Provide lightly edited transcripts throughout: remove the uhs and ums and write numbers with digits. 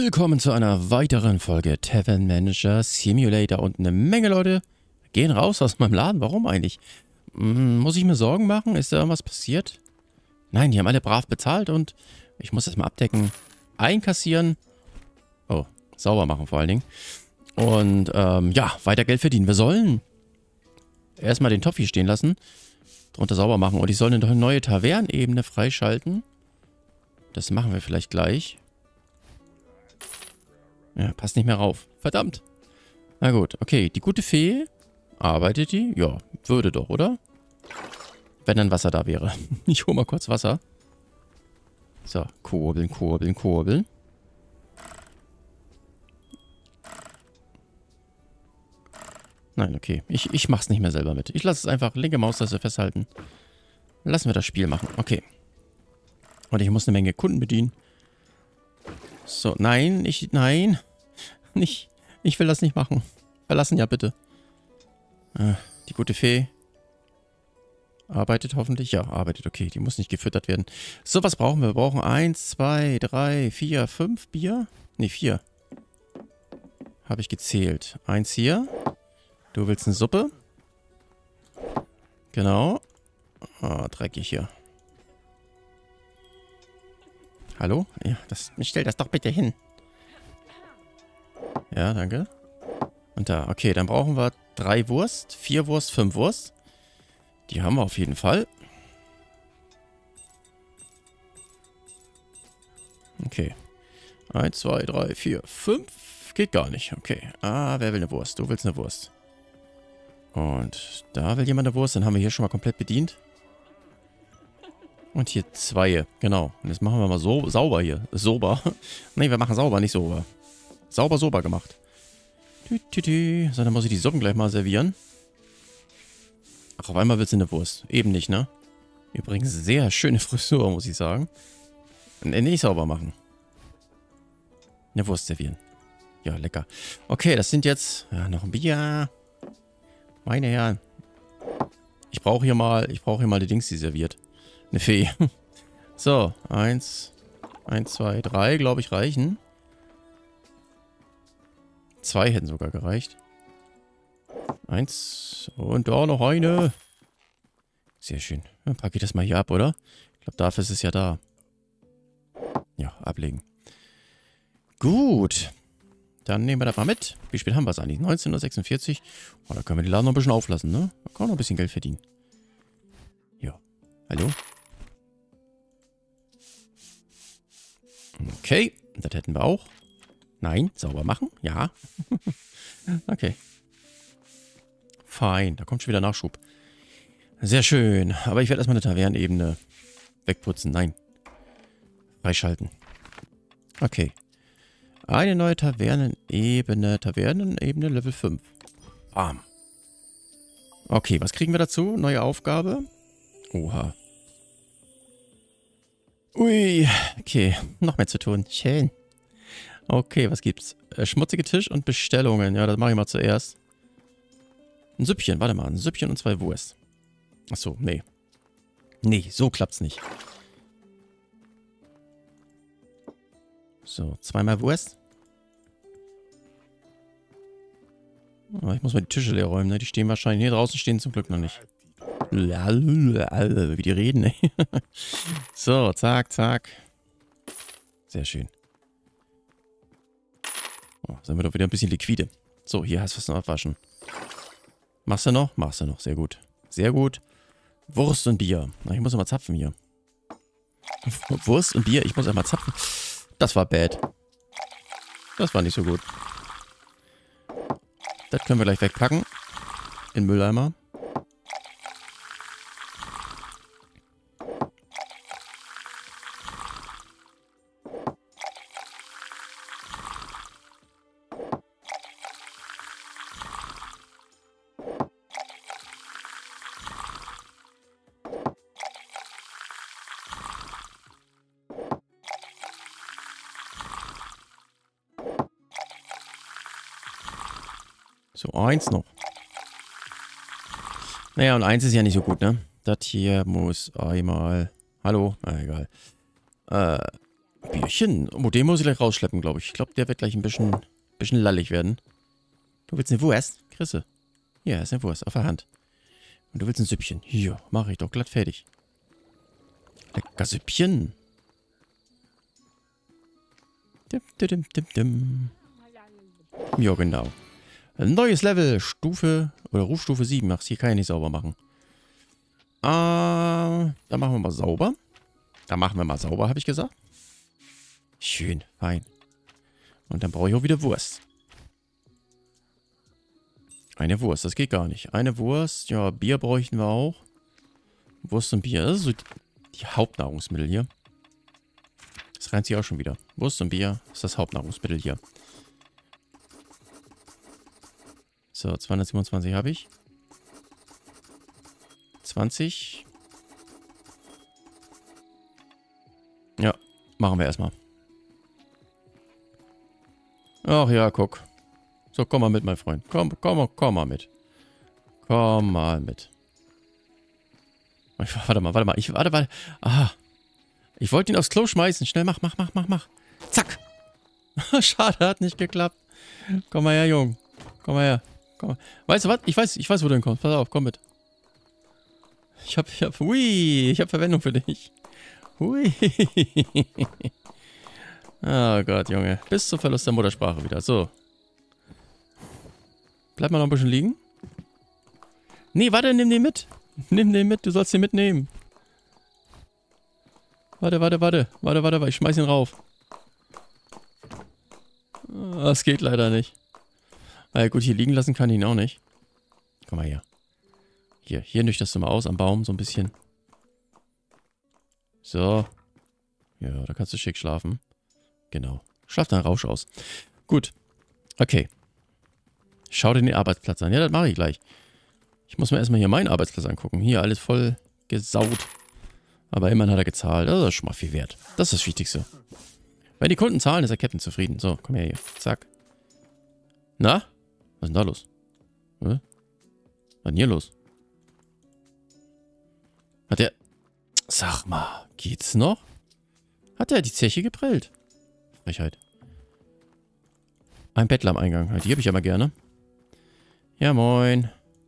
Willkommen zu einer weiteren Folge Tavern Manager Simulator und eine Menge Leute gehen raus aus meinem Laden. Warum eigentlich? Muss ich mir Sorgen machen? Ist da irgendwas passiert? Nein, die haben alle brav bezahlt und ich muss das mal abdecken. Einkassieren. Oh, sauber machen vor allen Dingen. Und ja, weiter Geld verdienen. Wir sollen erstmal den Topf hier stehen lassen. Drunter sauber machen. Und ich soll eine neue Tavernenebene freischalten. Das machen wir vielleicht gleich. Ja, passt nicht mehr rauf. Verdammt. Na gut, okay. Die gute Fee, arbeitet die? Ja, würde doch, oder? Wenn dann Wasser da wäre. Ich hole mal kurz Wasser. So, kurbeln, kurbeln, kurbeln. Nein, okay. Ich mach's nicht mehr selber mit. Ich lasse es einfach linke Maustaste festhalten. Lassen wir das Spiel machen. Okay. Und ich muss eine Menge Kunden bedienen. So, nein, nein. Nicht. Ich will das nicht machen. Verlassen ja bitte. Die gute Fee. Arbeitet hoffentlich. Ja, arbeitet. Okay, die muss nicht gefüttert werden. So, was brauchen wir? Wir brauchen 1, 2, 3, 4, 5 Bier. Ne, 4. Habe ich gezählt. 1 hier. Du willst eine Suppe? Genau. Ah, dreckig hier. Hallo? Ja, stell das doch bitte hin. Ja, danke. Und da, okay, dann brauchen wir 3 Wurst, 4 Wurst, 5 Wurst. Die haben wir auf jeden Fall. Okay. 1, 2, 3, 4, 5. Geht gar nicht. Okay. Ah, wer will eine Wurst? Du willst eine Wurst. Und da will jemand eine Wurst. Dann haben wir hier schon mal komplett bedient. Und hier 2. Genau. Und jetzt machen wir mal so sauber hier. Sober. Ne, wir machen sauber, nicht sober. Sauber, sober gemacht. So, dann muss ich die Suppen gleich mal servieren. Ach, auf einmal willst du eine Wurst. Eben nicht, ne? Übrigens sehr schöne Frisur, muss ich sagen. Nicht sauber machen. Eine Wurst servieren. Ja, lecker. Okay, das sind jetzt... Ja, noch ein Bier. Meine Herren. Ich brauche hier mal die Dings, die serviert. Eine Fee. So, 1, 2, 3, glaube ich, reichen. 2 hätten sogar gereicht. 1 und da noch eine. Sehr schön. Dann packe ich das mal hier ab, oder? Ich glaube, dafür ist es ja da. Ja, ablegen. Gut. Dann nehmen wir das mal mit. Wie spät haben wir es eigentlich? 19:46 Uhr. Oh, da können wir den Laden noch ein bisschen auflassen, ne? Da kann man noch ein bisschen Geld verdienen. Ja. Hallo? Okay. Das hätten wir auch. Nein, sauber machen. Ja. Okay. Fein. Da kommt schon wieder Nachschub. Sehr schön. Aber ich werde erstmal eine Tavernenebene wegputzen. Nein. Freischalten. Okay. Eine neue Tavernenebene. Tavernenebene Level 5. Bam. Okay, was kriegen wir dazu? Neue Aufgabe. Oha. Ui. Okay, noch mehr zu tun. Schön. Okay, was gibt's? Schmutzige Tisch und Bestellungen. Ja, das mache ich mal zuerst. Ein Süppchen, warte mal. Ein Süppchen und 2 Wurst. Achso, nee. Nee, so klappt's nicht. So, 2-mal Wurst. Oh, ich muss mal die Tische leer räumen, ne? Die stehen wahrscheinlich... Hier draußen stehen zum Glück noch nicht. Wie die reden, ey. So, zack, zack. Sehr schön. Oh, sind wir doch wieder ein bisschen liquide. So, hier hast du was zum Abwaschen. Machst du noch? Machst du noch. Sehr gut. Sehr gut. Wurst und Bier. Na, ich muss mal zapfen hier. Wurst und Bier. Ich muss einmal zapfen. Das war bad. Das war nicht so gut. Das können wir gleich wegpacken. In den Mülleimer. So, 1 noch. Naja, und 1 ist ja nicht so gut, ne? Das hier muss einmal... Hallo? Na, egal. Bierchen. Oh, den muss ich gleich rausschleppen, glaube ich. Ich glaube, der wird gleich ein bisschen lallig werden. Du willst eine Wurst? Chrisse. Ja, ist eine Wurst auf der Hand. Und du willst ein Süppchen. Hier, mache ich doch glatt fertig. Lecker Süppchen. Dim, dim, dim, dim. Ja, genau. Ein neues Level. Stufe oder Rufstufe 7. Ach, hier kann ich nicht sauber machen. Da machen wir mal sauber. Da machen wir mal sauber, habe ich gesagt. Schön, fein. Und dann brauche ich auch wieder Wurst. Eine Wurst, das geht gar nicht. Eine Wurst, ja, Bier bräuchten wir auch. Wurst und Bier, das ist so die Hauptnahrungsmittel hier. Das reimt sich auch schon wieder. Wurst und Bier ist das Hauptnahrungsmittel hier. So, 227 habe ich. 20. Ja, machen wir erstmal. Ach ja, guck. So, komm mal mit, mein Freund. Komm mal mit. Komm mal mit. Warte mal. Warte. Aha. Ich wollte ihn aufs Klo schmeißen. Schnell, mach. Zack. Schade, hat nicht geklappt. Komm mal her, Junge. Komm mal her. Komm. Weißt du was? Ich weiß, wo du hinkommst. Pass auf, komm mit. Ich hab Verwendung für dich. Hui. Oh Gott, Junge. Bis zum Verlust der Muttersprache wieder. So. Bleib mal noch ein bisschen liegen. Nee, warte, nimm den mit. Nimm den mit, du sollst den mitnehmen. Warte. Ich schmeiß ihn rauf. Das geht leider nicht. Na ja, gut, hier liegen lassen kann ich ihn auch nicht. Komm mal her. Hier nüchterst du mal aus am Baum, so ein bisschen. So. Ja, da kannst du schick schlafen. Genau. Schlaf deinen Rausch aus. Gut. Okay. Schau dir den Arbeitsplatz an. Ja, das mache ich gleich. Ich muss mir erstmal hier meinen Arbeitsplatz angucken. Hier alles voll gesaut. Aber immerhin hat er gezahlt. Das ist schon mal viel wert. Das ist das Wichtigste. Wenn die Kunden zahlen, ist der Captain zufrieden. So, komm her hier. Zack. Na? Was ist denn da los? Was ist denn hier los? Hat der... Sag mal, geht's noch? Hat er die Zeche geprellt? Frechheit. Ein Bettler am Eingang. Die habe ich aber gerne. Ja, moin.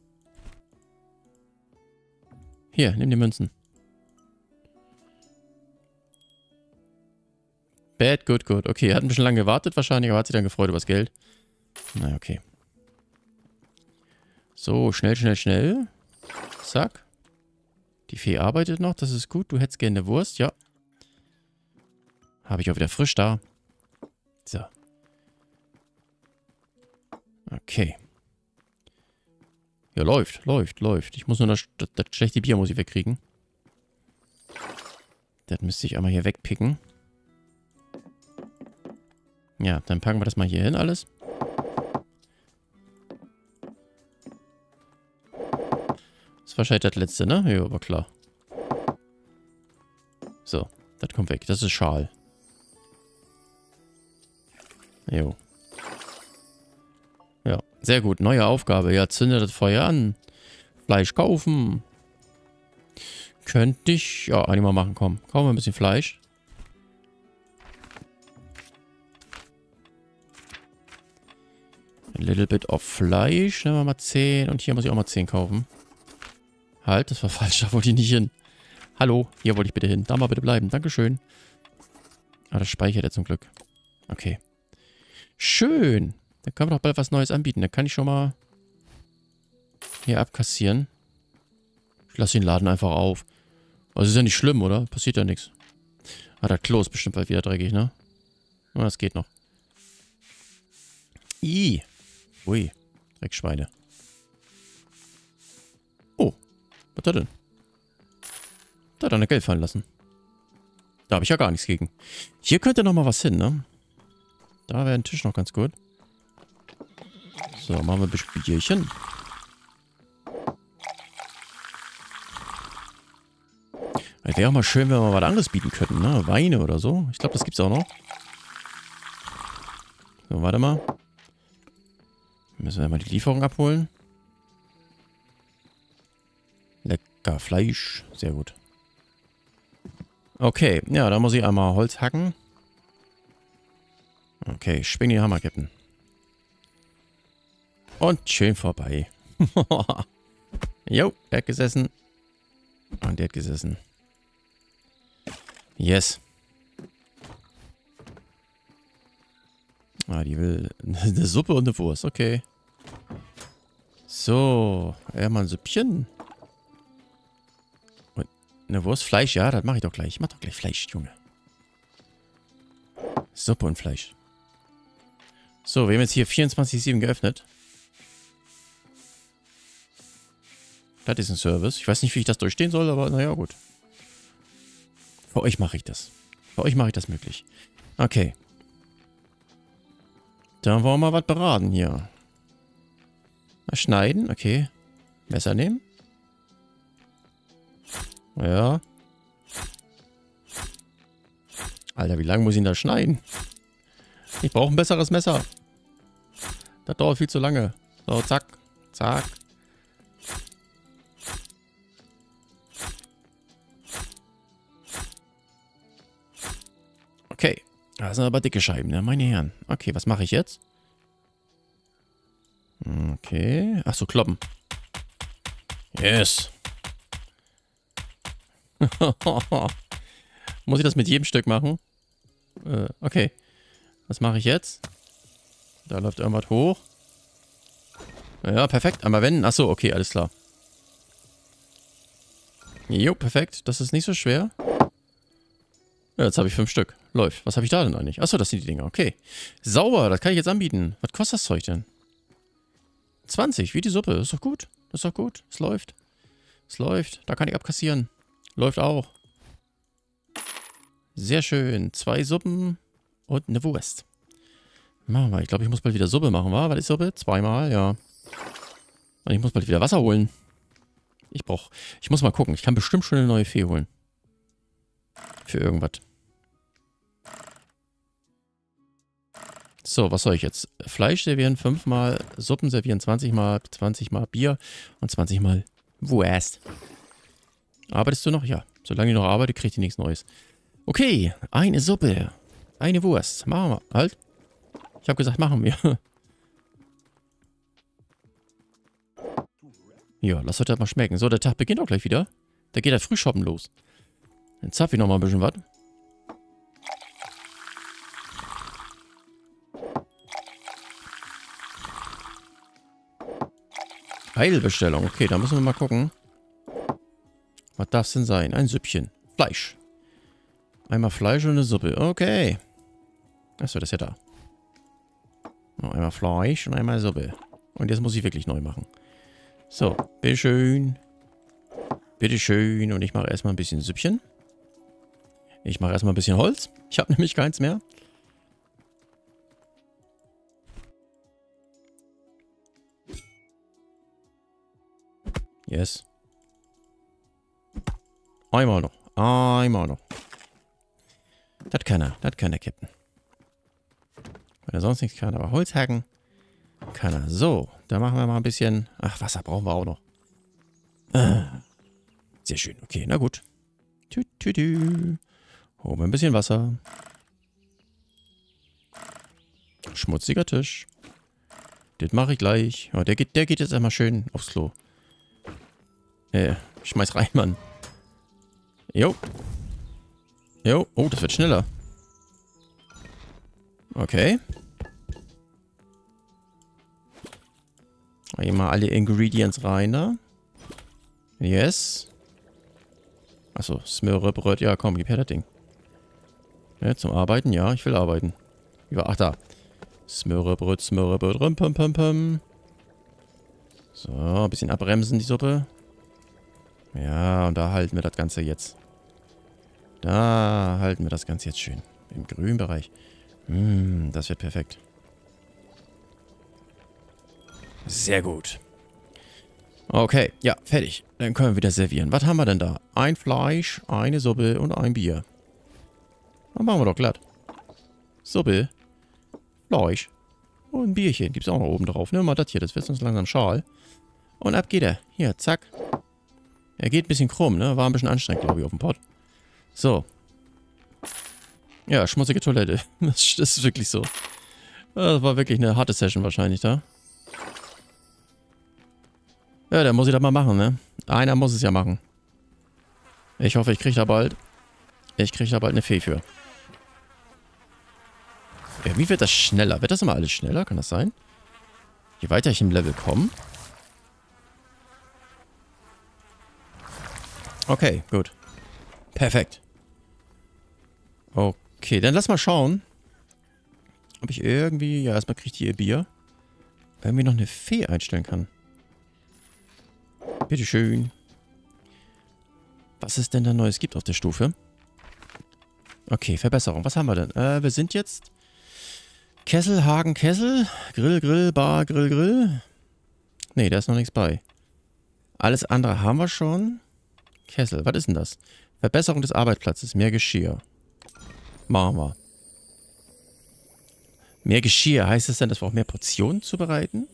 Hier, nimm die Münzen. Bad, good. Okay, er hat ein bisschen lange gewartet wahrscheinlich, aber hat sich dann gefreut über das Geld. Na, okay. So, schnell. Zack. Die Fee arbeitet noch, das ist gut. Du hättest gerne eine Wurst, ja. Habe ich auch wieder frisch da. So. Okay. Ja, läuft. Ich muss nur das schlechte Bier muss ich wegkriegen. Das müsste ich einmal hier wegpicken. Ja, dann packen wir das mal hier hin alles. Das ist wahrscheinlich das letzte, ne? Ja, aber klar. So, das kommt weg. Das ist Schal. Jo. Ja, sehr gut. Neue Aufgabe. Ja, zünde das Feuer an. Fleisch kaufen. Könnte ich... Ja, einmal machen, komm. Kaufen wir ein bisschen Fleisch. A little bit of Fleisch. Nehmen wir mal 10. Und hier muss ich auch mal 10 kaufen. Halt, das war falsch. Da wollte ich nicht hin. Hallo, hier wollte ich bitte hin. Da mal bitte bleiben. Dankeschön. Ah, das speichert er zum Glück. Okay. Schön. Dann können wir doch bald was Neues anbieten. Dann kann ich schon mal hier abkassieren. Ich lasse den Laden einfach auf. Also ist ja nicht schlimm, oder? Passiert ja nichts. Ah, das Klo ist bestimmt bald wieder dreckig, ne? Oh, das geht noch. Ih. Ui. Dreckschweine. Oh. Was hat er denn? Da hat er Geld fallen lassen. Da habe ich ja gar nichts gegen. Hier könnte noch mal was hin, ne? Da wäre ein Tisch noch ganz gut. So, machen wir ein bisschen Bierchen. Wäre auch mal schön, wenn wir mal was anderes bieten könnten, ne? Weine oder so. Ich glaube, das gibt's auch noch. So, warte mal. Müssen wir mal die Lieferung abholen. Lecker Fleisch. Sehr gut. Okay, ja, da muss ich einmal Holz hacken. Okay, schwing den Hammer, Captain. Und schön vorbei. Jo, der hat gesessen. Und der hat gesessen. Yes. Ah, die will eine Suppe und eine Wurst. Okay. So. Ja, mal ein Süppchen. Und eine Wurst, Fleisch. Ja, das mache ich doch gleich. Ich mache doch gleich Fleisch, Junge. Suppe und Fleisch. So, wir haben jetzt hier 24/7 geöffnet. Das ist ein Service. Ich weiß nicht, wie ich das durchstehen soll, aber naja, gut. Für euch mache ich das. Für euch mache ich das möglich. Okay. Dann wollen wir mal was beraten hier. Mal schneiden, okay. Messer nehmen. Ja. Alter, wie lange muss ich ihn da schneiden? Ich brauche ein besseres Messer. Das dauert viel zu lange. So, zack. Zack. Okay. Das sind aber dicke Scheiben, ne? Meine Herren. Okay, was mache ich jetzt? Okay. Achso, kloppen. Yes. Muss ich das mit jedem Stück machen? Okay. Was mache ich jetzt? Da läuft irgendwas hoch. Ja, perfekt. Einmal wenden. Achso, okay, alles klar. Jo, perfekt. Das ist nicht so schwer. Ja, jetzt habe ich 5 Stück. Läuft. Was habe ich da denn eigentlich? Achso, das sind die Dinger. Okay. Sauber, das kann ich jetzt anbieten. Was kostet das Zeug denn? 20, wie die Suppe. Ist doch gut. Ist doch gut. Es läuft. Es läuft. Da kann ich abkassieren. Läuft auch. Sehr schön. 2 Suppen und eine Wurst. Machen wir. Ich glaube, ich muss bald wieder Suppe machen, wa? Was ist Suppe? 2-mal, ja. Und ich muss bald wieder Wasser holen. Ich muss mal gucken. Ich kann bestimmt schon eine neue Fee holen. Für irgendwas. So, was soll ich jetzt? Fleisch servieren 5-mal, Suppen servieren 20-mal, 20-mal Bier und 20-mal Wurst. Arbeitest du noch? Ja. Solange ich noch arbeite, kriege ich nichts Neues. Okay, eine Suppe. Eine Wurst. Machen wir. Halt. Ich habe gesagt, machen wir. Ja, lass heute mal schmecken. So, der Tag beginnt auch gleich wieder. Da geht der Frühshoppen los. Dann zapfe ich noch mal ein bisschen was. Heilbestellung. Okay, da müssen wir mal gucken. Was darf es denn sein? Ein Süppchen. Fleisch. Einmal Fleisch und eine Suppe. Okay. Achso, das ist ja da. Noch einmal Fleisch und einmal Suppe. Und jetzt muss ich wirklich neu machen. So, bitteschön. Bitteschön. Und ich mache erstmal ein bisschen Süppchen. Ich mache erstmal ein bisschen Holz. Ich habe nämlich keins mehr. Yes. Einmal noch. Einmal noch. Das kann er, Captain. Wenn er sonst nichts kann, aber Holz hacken kann er. So, dann machen wir mal ein bisschen... Ach, Wasser brauchen wir auch noch. Sehr schön, okay, na gut. Holen wir ein bisschen Wasser. Schmutziger Tisch. Das mache ich gleich. Oh, der geht jetzt einmal schön aufs Klo. Schmeiß rein, Mann. Jo. Jo. Oh, das wird schneller. Okay. Hier mal alle Ingredients rein, da. Yes. Achso, Smörrebröt. Ja, komm, gib her das Ding. Ja, zum Arbeiten? Ja, ich will arbeiten. Ach, da. Smörrebröt, pum, pum, pum. So, ein bisschen abbremsen, die Suppe. Ja, und da halten wir das Ganze jetzt. Da halten wir das Ganze jetzt schön. Im grünen Bereich. Das wird perfekt. Sehr gut. Okay, ja, fertig. Dann können wir wieder servieren. Was haben wir denn da? Ein Fleisch, eine Suppe und ein Bier. Dann machen wir doch glatt. Suppe, Fleisch und ein Bierchen. Gibt es auch noch oben drauf. Nimm mal das hier, das wird uns langsam schal. Und ab geht er. Hier, zack. Er geht ein bisschen krumm, ne? War ein bisschen anstrengend, glaube ich, auf dem Pott. So. Ja, schmutzige Toilette. Das ist wirklich so. Das war wirklich eine harte Session wahrscheinlich da. Ja, der muss ich das mal machen, ne? Einer muss es ja machen. Ich hoffe, ich kriege da bald eine Fee für. Ja, wie wird das schneller? Wird das immer alles schneller? Kann das sein? Je weiter ich im Level komme. Okay, gut. Perfekt. Okay, dann lass mal schauen, ob ich irgendwie... Ja, erstmal kriege ich hier Bier. Irgendwie noch eine Fee einstellen kann. Bitteschön. Was es denn da Neues gibt auf der Stufe? Okay, Verbesserung. Was haben wir denn? Wir sind jetzt... Kessel, Hagen, Kessel. Grill, Grill, Bar, Grill, Grill. Nee, da ist noch nichts bei. Alles andere haben wir schon. Kessel, was ist denn das? Verbesserung des Arbeitsplatzes. Mehr Geschirr. Machen wir. Mehr Geschirr. Heißt das denn, dass wir auch mehr Portionen zubereiten?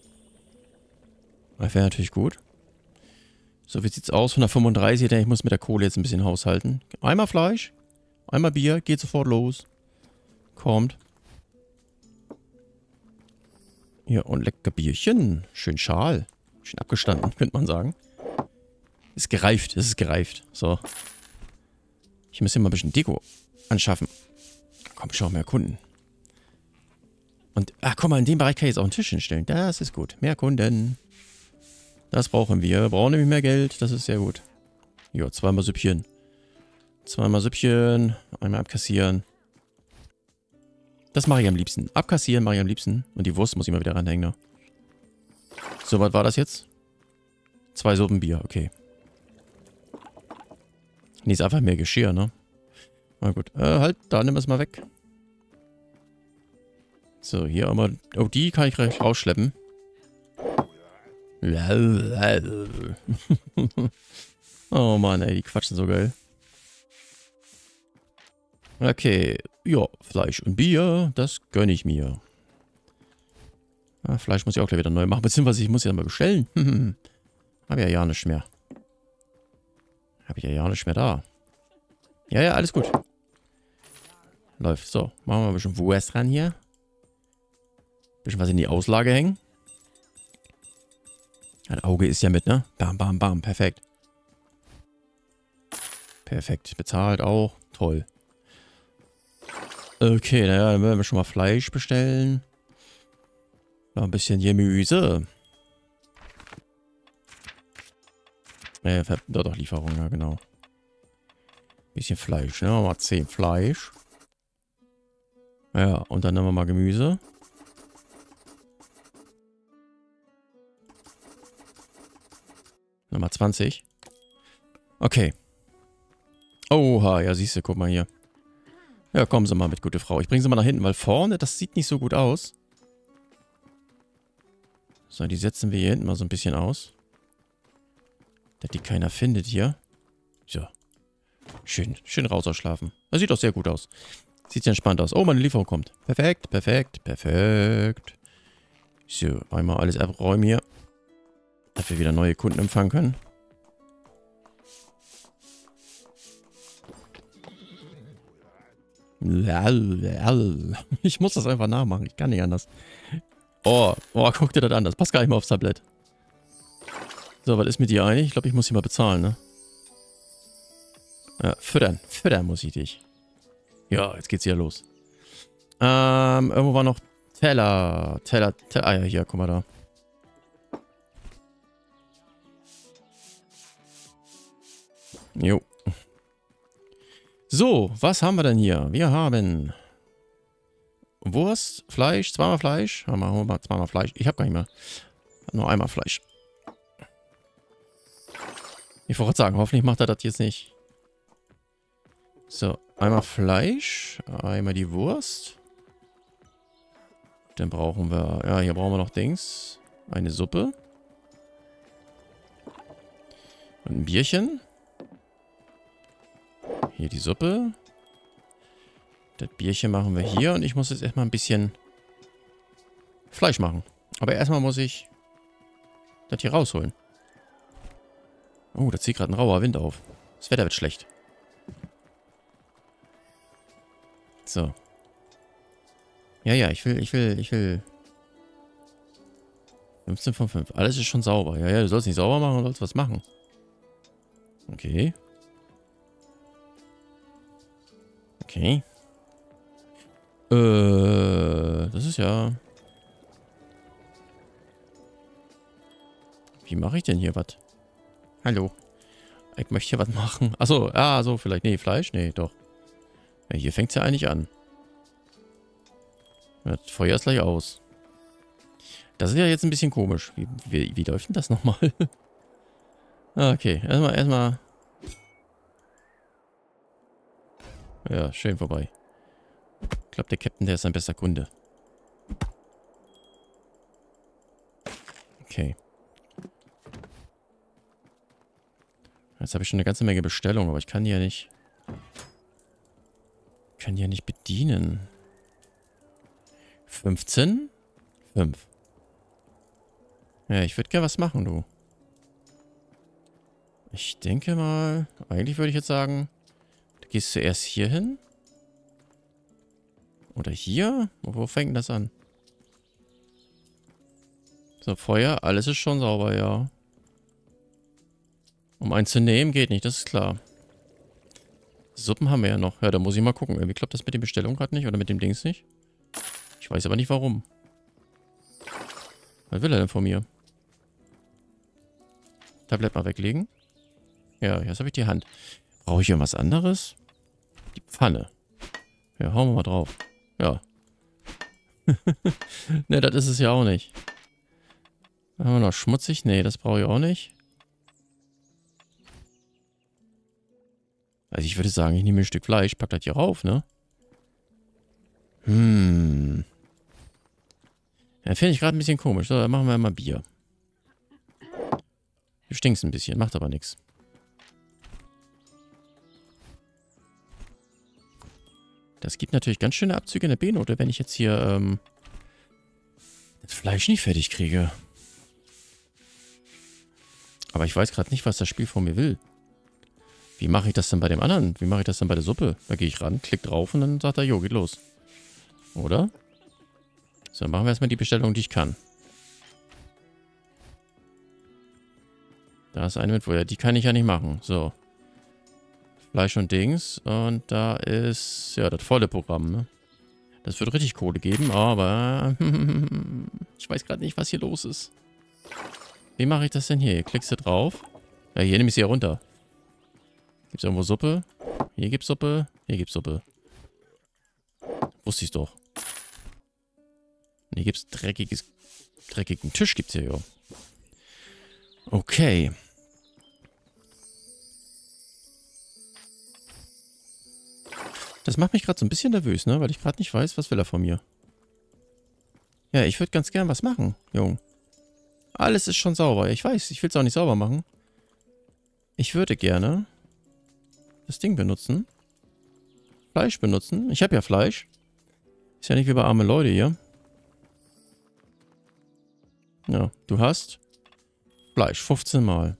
Das wäre natürlich gut. So, wie sieht's aus? 135, denn ich muss mit der Kohle jetzt ein bisschen haushalten. Einmal Fleisch, einmal Bier, geht sofort los. Kommt. Ja, und lecker Bierchen. Schön Schal. Schön abgestanden, könnte man sagen. Ist gereift, es ist gereift. So. Ich muss hier mal ein bisschen Deko anschaffen. Komm, schau mal, Kunden. Und, ach guck mal, in dem Bereich kann ich jetzt auch einen Tisch hinstellen. Das ist gut. Mehr Kunden. Das brauchen wir. Wir brauchen nämlich mehr Geld. Das ist sehr gut. Ja, zweimal Süppchen. Zweimal Süppchen. Einmal abkassieren. Das mache ich am liebsten. Abkassieren mache ich am liebsten. Und die Wurst muss ich mal wieder ranhängen. Ne? So, was war das jetzt? 2 Suppen Bier. Okay. Nee, ist einfach mehr Geschirr, ne? Na gut. Halt, da nimm es mal weg. So, hier einmal... Oh, die kann ich gleich rausschleppen. Oh Mann, ey, die quatschen so geil. Okay, ja, Fleisch und Bier, das gönne ich mir. Fleisch muss ich auch gleich wieder neu machen, beziehungsweise ich muss ja mal bestellen. Hab ja nicht mehr. Hab ich ja nicht mehr da. Ja, ja, alles gut. Läuft. So, machen wir ein bisschen Wurst ran hier. Bisschen was in die Auslage hängen. Das Auge ist ja mit, ne? Bam, bam, bam. Perfekt. Perfekt. Bezahlt auch. Toll. Okay, naja, dann werden wir schon mal Fleisch bestellen. Noch ein bisschen Gemüse. Doch, Lieferung, ja, genau. Bisschen Fleisch, ne? Mal 10 Fleisch. Ja, und dann nehmen wir mal Gemüse. Nummer 20. Okay. Oha, ja, siehst du, guck mal hier. Ja, kommen Sie mal mit, gute Frau. Ich bringe Sie mal nach hinten, weil vorne, das sieht nicht so gut aus. So, die setzen wir hier hinten mal so ein bisschen aus. Dass die keiner findet hier. So. Schön raus ausschlafen. Das sieht doch sehr gut aus. Sieht sehr entspannt aus. Oh, meine Lieferung kommt. Perfekt, perfekt, perfekt. So, einmal alles abräumen hier. Dass wir wieder neue Kunden empfangen können. Ich muss das einfach nachmachen. Ich kann nicht anders. Oh, guck dir das an. Das passt gar nicht mehr aufs Tablett. So, was ist mit dir eigentlich? Ich glaube, ich muss hier mal bezahlen, ne? Ja, füttern. Füttern muss ich dich. Ja, jetzt geht's hier los. Irgendwo war noch Teller. Ah ja, hier, guck mal da. Jo. So, was haben wir denn hier? Wir haben Wurst, Fleisch, zweimal Fleisch. Haben wir zweimal Fleisch. Ich habe gar nicht mehr. Nur einmal Fleisch. Ich wollte sagen, hoffentlich macht er das jetzt nicht. So, einmal Fleisch, einmal die Wurst. Dann brauchen wir, ja, hier brauchen wir noch Dings. Eine Suppe. Und ein Bierchen. Hier die Suppe. Das Bierchen machen wir hier. Und ich muss jetzt erstmal ein bisschen Fleisch machen. Aber erstmal muss ich das hier rausholen. Oh, da zieht gerade ein rauer Wind auf. Das Wetter wird schlecht. So. Ja, ja, ich will. 15 von 5. Alles ist schon sauber. Ja, ja, du sollst nicht sauber machen, du sollst was machen. Okay. Okay. Das ist ja... Wie mache ich denn hier was? Hallo. Ich möchte hier was machen. Achso, ja, so vielleicht. Nee, Fleisch? Nee, doch. Ja, hier fängt es ja eigentlich an. Das Feuer ist gleich aus. Das ist ja jetzt ein bisschen komisch. Wie läuft denn das nochmal? Okay, erstmal. Ja, schön vorbei. Ich glaube, der Captain, der ist sein bester Kunde. Okay. Jetzt habe ich schon eine ganze Menge Bestellungen, aber ich kann die ja nicht... kann die ja nicht bedienen. 15? 5. Ja, ich würde gerne was machen, du. Ich denke mal... Eigentlich würde ich jetzt sagen... Du gehst zuerst hier hin. Oder hier? Wo fängt denn das an? So, Feuer. Alles ist schon sauber, ja. Um einen zu nehmen geht nicht, das ist klar. Suppen haben wir ja noch. Ja, da muss ich mal gucken. Irgendwie klappt das mit den Bestellungen gerade nicht oder mit dem Dings nicht. Ich weiß aber nicht warum. Was will er denn von mir? Tablett mal weglegen. Ja, jetzt habe ich die Hand. Brauche ich irgendwas anderes? Die Pfanne. Ja, hauen wir mal drauf. Ja. Ne, das ist es ja auch nicht. Haben wir noch schmutzig? Ne, das brauche ich auch nicht. Also ich würde sagen, ich nehme ein Stück Fleisch, pack das hier rauf, ne? Ja, finde ich gerade ein bisschen komisch. So, dann machen wir mal Bier. Du stinkst ein bisschen, macht aber nichts. Das gibt natürlich ganz schöne Abzüge in der B-Note, wenn ich jetzt hier das Fleisch nicht fertig kriege. Aber ich weiß gerade nicht, was das Spiel von mir will. Wie mache ich das denn bei dem anderen? Wie mache ich das denn bei der Suppe? Da gehe ich ran, klick drauf und dann sagt er, jo, geht los. Oder? So, machen wir erstmal die Bestellung, die ich kann. Da ist eine mit Feuer. Die kann ich ja nicht machen. So. Fleisch und Dings. Und da ist, ja, das volle Programm, ne? Das wird richtig Kohle geben, aber ich weiß gerade nicht, was hier los ist. Wie mache ich das denn hier? Hier klickst du drauf. Ja, hier nehme ich sie ja runter. Gibt es irgendwo Suppe? Hier gibt's Suppe. Hier gibt's Suppe. Wusste ich doch. Und hier gibt's dreckigen Tisch gibt's hier, ja. Okay. Das macht mich gerade so ein bisschen nervös, ne? Weil ich gerade nicht weiß, was will er von mir. Ja, ich würde ganz gern was machen, Jung. Alles ist schon sauber. Ich weiß, ich will es auch nicht sauber machen. Ich würde gerne das Ding benutzen. Fleisch benutzen. Ich habe ja Fleisch. Ist ja nicht wie bei arme Leute hier. Ja, du hast Fleisch 15 Mal.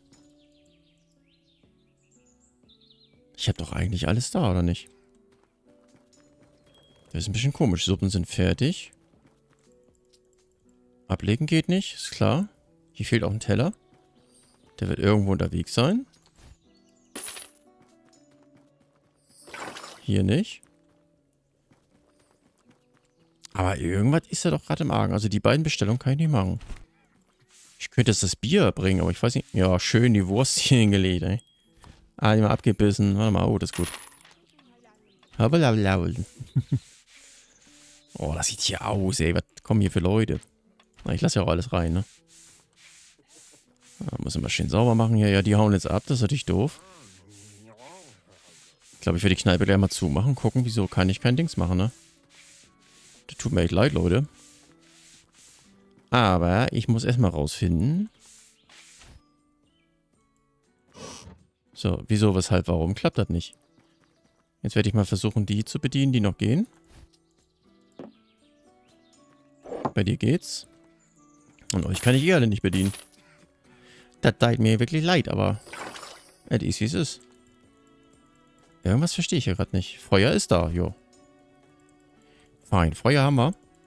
Ich habe doch eigentlich alles da, oder nicht? Das ist ein bisschen komisch. Suppen sind fertig. Ablegen geht nicht, ist klar. Hier fehlt auch ein Teller. Der wird irgendwo unterwegs sein. Hier nicht. Aber irgendwas ist ja doch gerade im Argen. Also die beiden Bestellungen kann ich nicht machen. Ich könnte jetzt das Bier bringen, aber ich weiß nicht. Ja, schön die Wurst hier hingelegt, ey. Ah, die mal abgebissen. Warte mal, oh, das ist gut. Oh, das sieht hier aus, ey. Was kommen hier für Leute? Na, ich lasse ja auch alles rein, ne? Muss immer schön sauber machen hier. Ja, die hauen jetzt ab. Das ist natürlich doof. Ich glaube, ich werde die Kneipe gleich mal zumachen. Gucken, wieso kann ich kein Dings machen, ne? Das tut mir echt leid, Leute. Aber ich muss erstmal rausfinden. So, wieso, weshalb, warum klappt das nicht? Jetzt werde ich mal versuchen, die zu bedienen, die noch gehen. Bei dir geht's. Und euch kann ich eh alle nicht bedienen. Das tut mir wirklich leid, aber es ist, wie es ist. Irgendwas verstehe ich hier gerade nicht. Feuer ist da, jo. Fein, Feuer haben wir.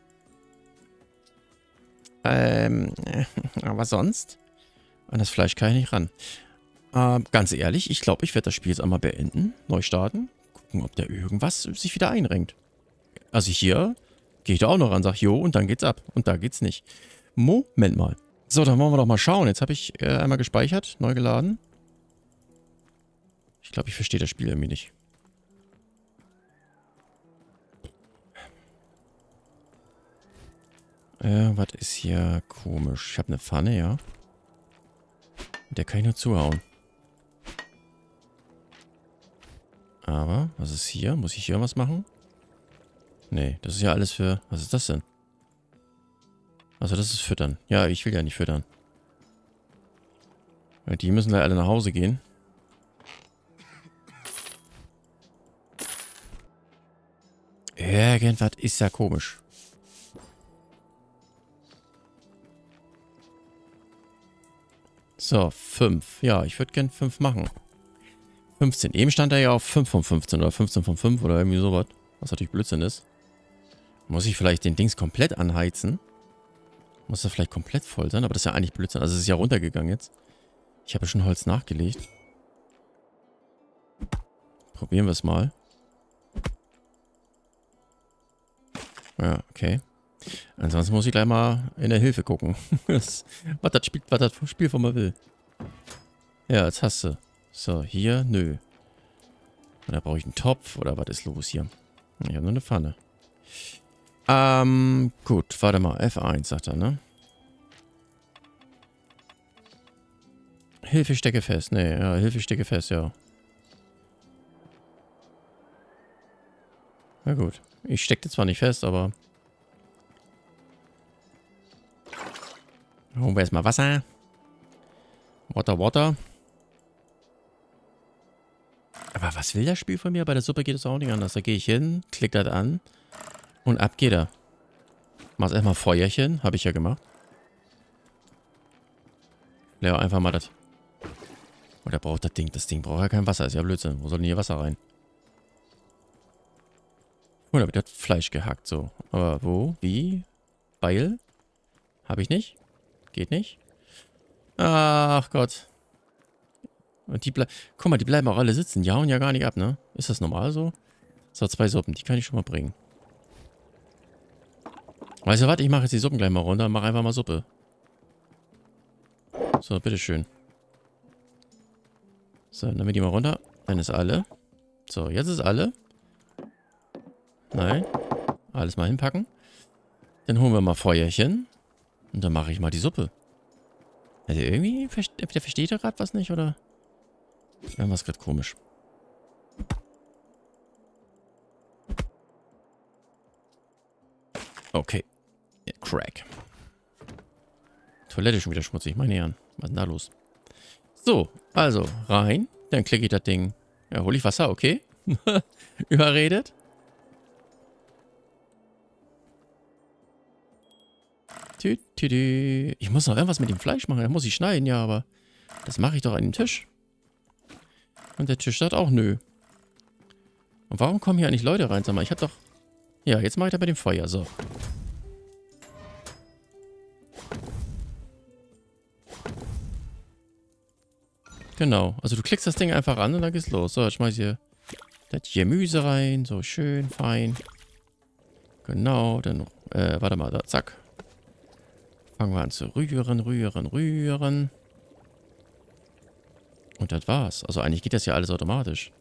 Aber sonst? An das Fleisch kann ich nicht ran. Ganz ehrlich, ich glaube, ich werde das Spiel jetzt einmal beenden, neu starten, gucken, ob da irgendwas sich wieder einrenkt. Also hier gehe ich da auch noch ran, sag jo, und dann geht's ab. Und da geht's nicht. Moment mal. So, dann wollen wir doch mal schauen. Jetzt habe ich einmal gespeichert, neu geladen. Ich glaube, ich verstehe das Spiel irgendwie nicht. Was ist hier komisch? Ich habe eine Pfanne, ja. Mit der kann ich nur zuhauen. Aber, was ist hier? Muss ich hier was machen? Nee, das ist ja alles für... Was ist das denn? Also das ist füttern. Ja, ich will ja nicht füttern. Weil die müssen gleich alle nach Hause gehen. Irgendwas ist ja komisch. So, 5. Ja, ich würde gern 5 machen. 15. Eben stand er ja auf 5 von 15 oder 15 von 5 oder irgendwie sowas. Was natürlich Blödsinn ist. Muss ich vielleicht den Dings komplett anheizen? Muss das vielleicht komplett voll sein? Aber das ist ja eigentlich Blödsinn. Also es ist ja runtergegangen jetzt. Ich habe ja schon Holz nachgelegt. Probieren wir es mal. Ja, okay. Ansonsten muss ich gleich mal in der Hilfe gucken. was das Spiel von mir will. Ja, jetzt hast du. So, hier, nö. Und da brauche ich einen Topf oder was ist los hier? Ich habe nur eine Pfanne. Gut, warte mal. F1 sagt er, ne? Hilfe, stecke fest. Nee, ja, Hilfe, stecke fest, ja. Na gut. Ich steckte zwar nicht fest, aber... Holen wir erstmal Wasser. Water. Aber was will das Spiel von mir? Bei der Suppe geht es auch nicht anders. Da gehe ich hin, klick das an und ab geht er. Mach's erstmal Feuerchen. Habe ich ja gemacht. Ja, einfach mal das. Oder braucht das Ding? Das Ding braucht ja kein Wasser. Ist ja Blödsinn. Wo soll denn hier Wasser rein? Oder wird das Fleisch gehackt so. Aber wo? Wie? Beil? Habe ich nicht? Geht nicht? Ach Gott. Und die bleiben... Guck mal, die bleiben auch alle sitzen. Die hauen ja gar nicht ab, ne? Ist das normal so? So, 2 Suppen. Die kann ich schon mal bringen. Weißt du was? Ich mache jetzt die Suppen gleich mal runter und mache einfach mal Suppe. So, bitteschön. So, dann nehmen wir die mal runter. Dann ist alle. So, jetzt ist alle. Nein. Alles mal hinpacken. Dann holen wir mal Feuerchen. Und dann mache ich mal die Suppe. Also irgendwie versteht er gerade was nicht, oder? Irgendwas gerade komisch. Okay. Ja, Crack. Toilette schon wieder schmutzig. Meine Herren. Was ist denn da los? So, also rein. Dann klicke ich das Ding. Ja, hole ich Wasser, okay. Überredet. Ich muss noch irgendwas mit dem Fleisch machen. Da muss ich schneiden, ja, aber das mache ich doch an den Tisch. Und der Tisch sagt auch nö. Und warum kommen hier eigentlich Leute rein? Sag mal, ich hab doch... Ja, jetzt mache ich das mit dem Feuer. So. Genau. Also du klickst das Ding einfach an und dann geht's los. So, jetzt schmeiß ich hier das Gemüse rein. So schön, fein. Genau, dann... warte mal, da, zack. Fangen wir an zu rühren. Und das war's. Also eigentlich geht das ja alles automatisch.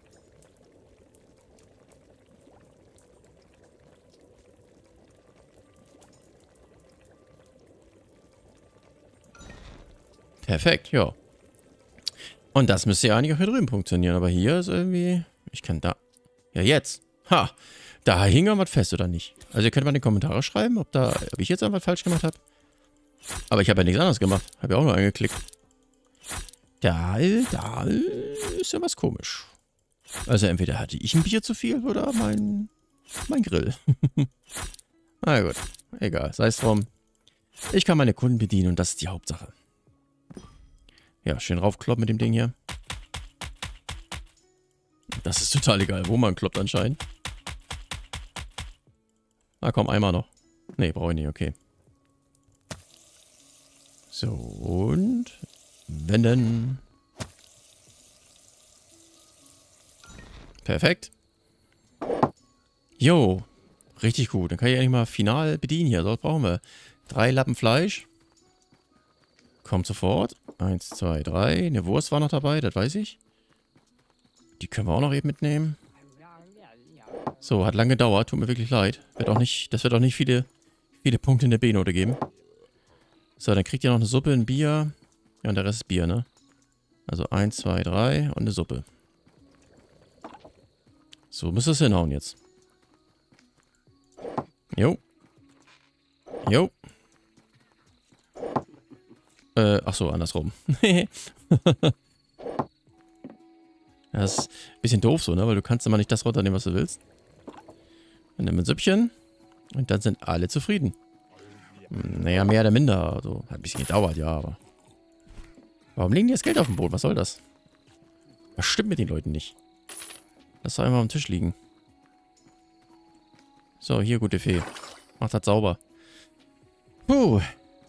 Perfekt, ja. Und das müsste ja eigentlich auch hier drüben funktionieren. Aber hier ist irgendwie... Ich kann da... Ja, jetzt. Ha! Da hing irgendwas fest, oder nicht? Also ihr könnt mal in die Kommentare schreiben, ob ich jetzt irgendwas falsch gemacht habe. Aber ich habe ja nichts anderes gemacht. Habe ja auch nur angeklickt. Da ist ja was komisch. Also entweder hatte ich ein Bier zu viel oder mein Grill. Na gut, egal, sei es drum. Ich kann meine Kunden bedienen und das ist die Hauptsache. Ja, schön raufkloppen mit dem Ding hier. Das ist total egal, wo man kloppt anscheinend. Na komm, einmal noch. Nee, brauche ich nicht, okay. So, und wenden. Perfekt. Jo, richtig gut. Dann kann ich eigentlich mal final bedienen hier. So, was brauchen wir? 3 Lappen Fleisch. Kommt sofort. 1, 2, 3. Eine Wurst war noch dabei, das weiß ich. Die können wir auch noch eben mitnehmen. So, hat lange gedauert. Tut mir wirklich leid. Das wird auch nicht viele Punkte in der B-Note geben. So, dann kriegt ihr noch eine Suppe, ein Bier. Ja, und der Rest ist Bier, ne? Also 1, 2, 3 und eine Suppe. So müsste es hinhauen jetzt. Jo. Jo. Ach so, andersrum. Das ist ein bisschen doof so, ne? Weil du kannst immer nicht das runternehmen, was du willst. Dann nimm ein Süppchen. Und dann sind alle zufrieden. Naja, mehr oder minder. Also, hat ein bisschen gedauert, ja, aber... Warum legen die das Geld auf den Boden? Was soll das? Was stimmt mit den Leuten nicht? Lass doch einmal am Tisch liegen. So, hier, gute Fee. Macht das sauber. Puh.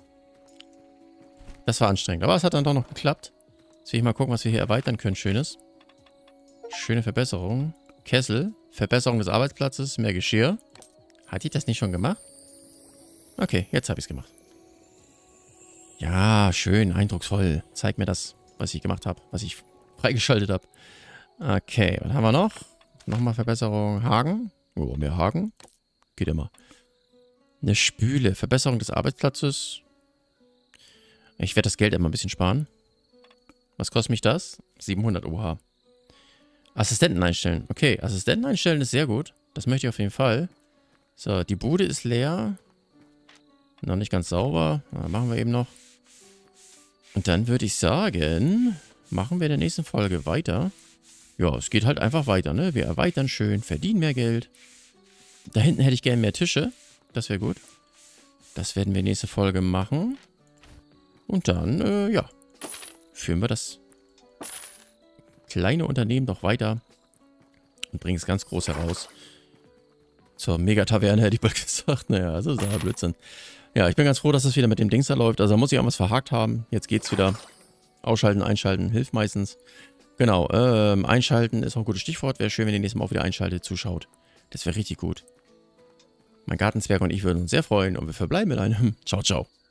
Das war anstrengend. Aber es hat dann doch noch geklappt. Jetzt will ich mal gucken, was wir hier erweitern können. Schönes. Schöne Verbesserung. Kessel. Verbesserung des Arbeitsplatzes. Mehr Geschirr. Hat die das nicht schon gemacht? Okay, jetzt habe ich es gemacht. Ja, schön, eindrucksvoll. Zeig mir das, was ich gemacht habe, was ich freigeschaltet habe. Okay, was haben wir noch? Nochmal Verbesserung. Haken. Oh, mehr Haken. Geht immer. Eine Spüle. Verbesserung des Arbeitsplatzes. Ich werde das Geld immer ein bisschen sparen. Was kostet mich das? 700, oha. Assistenten einstellen. Okay, Assistenten einstellen ist sehr gut. Das möchte ich auf jeden Fall. So, die Bude ist leer. Noch nicht ganz sauber. Machen wir eben noch. Und dann würde ich sagen, machen wir in der nächsten Folge weiter. Ja, es geht halt einfach weiter, ne? Wir erweitern schön, verdienen mehr Geld. Da hinten hätte ich gerne mehr Tische. Das wäre gut. Das werden wir nächste Folge machen. Und dann, ja, führen wir das kleine Unternehmen doch weiter und bringen es ganz groß heraus. Zur Mega-Taverne hätte ich bald gesagt. Naja, also ist aber Blödsinn. Ja, ich bin ganz froh, dass es wieder mit dem Dings da läuft. Also da muss ich irgendwas verhakt haben. Jetzt geht's wieder. Ausschalten, einschalten, hilft meistens. Genau, einschalten ist auch ein gutes Stichwort. Wäre schön, wenn ihr nächstes Mal auch wieder einschaltet, zuschaut. Das wäre richtig gut. Mein Gartenzwerg und ich würden uns sehr freuen und wir verbleiben mit einem Ciao, ciao.